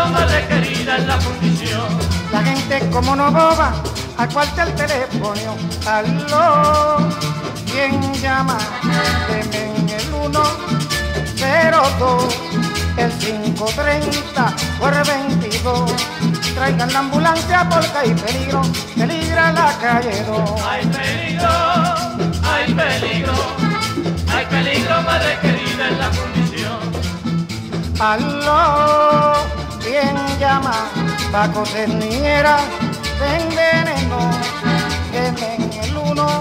peligro más requerida en la fundición. La gente como no boba, al cuartel teléfono, aló, ¿quién llama? Deme en el 102, el 530 o el 22. Traigan la ambulancia porque hay peligro, peligra la calle 2. Hay peligro, hay peligro, hay peligro más requerida en la fundición. Aló, ¿quién llama? Paco Cerniera, de veneno, deme en el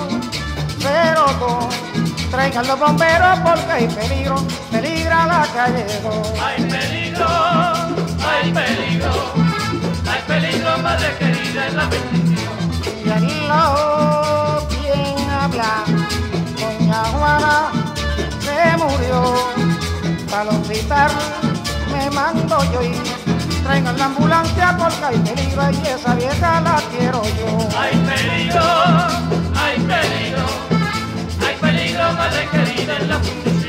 102. Traigan los bomberos porque hay peligro, peligra la calle 2. Hay peligro, hay peligro, hay peligro más requerida en la fundición. Y aló, ¿quién habla? Doña Juana se murió, para el hospital me mando yo ir. Traigan la ambulancia porque hay peligro y esa vieja la quiero yo. Hay peligro, hay peligro, hay peligro más requerida en la fundición.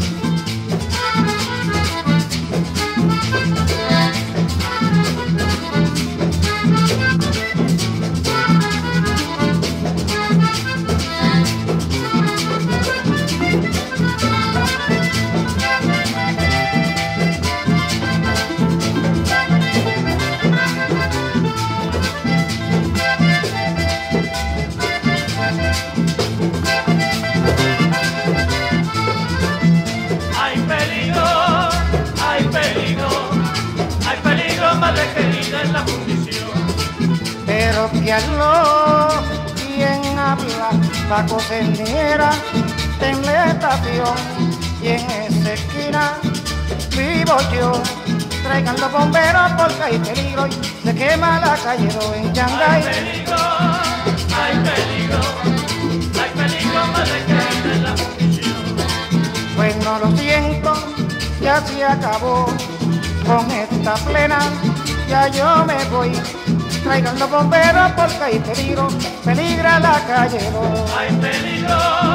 Requerida en la fundición. Pero que aló, ¿quién habla? Paco Cerniera, en la estación y en esa esquina vivo yo. Traigan los bomberos porque hay peligro y se quema la calle en Yangay. Hay peligro, hay peligro, hay peligro más requerida en la fundición. Pues no lo siento, ya se acabó con esta plena. Ya yo me voy, traigan los bomberos porque hay peligro, peligra la calle 2. Hay peligro.